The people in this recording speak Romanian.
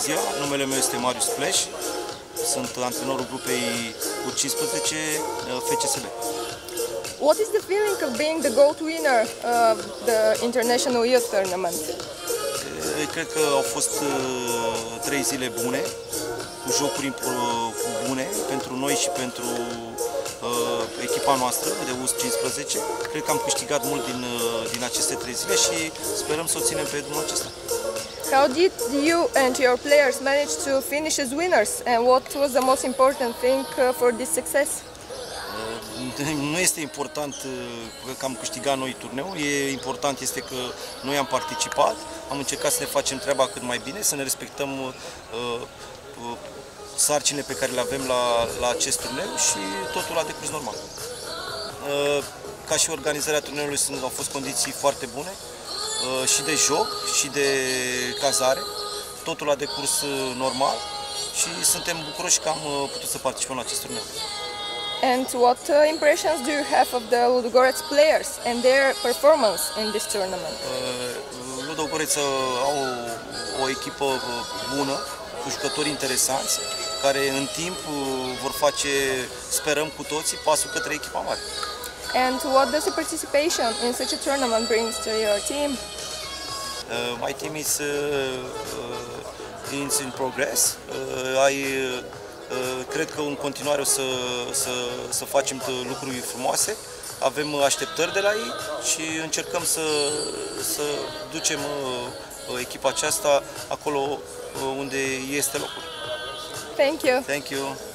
ziua, numele meu este Marius Flash, sunt antrenorul grupei U15 FCSB. What is the feeling of being the GOAT winner of the International Youth Tournament? Cred că au fost 3 zile bune, cu jocuri bune pentru noi și pentru echipa noastră de U15. Cred că am câștigat mult din aceste 3 zile și sperăm să o ținem pe drumul acesta. How did you and your players manage to finish as winners, and what was the most important thing for this success? Nu este important că am câștigat noi turneul, important este că noi am participat, am încercat să ne facem treaba cât mai bine, să ne respectăm sarcinile pe care le avem la acest turneu și totul a decurs normal. Ca și organizarea turneului au fost condiții foarte bune, și de joc, și de cazare, totul a decurs normal și suntem bucuroși că am putut să participăm la acest turneu. And what impressions do you have of the Ludogorets players and their performance in this tournament? Ludogorets au o echipă bună, cu jucători interesanți, care în timp vor face, sperăm cu toții, pasul către echipa mare. And what does the participation in such a tournament brings to your team? My team is in progress. Cred că în continuare o să facem lucruri frumoase, avem așteptări de la ei și încercăm să ducem echipa aceasta acolo unde este locul. Thank you. Thank you.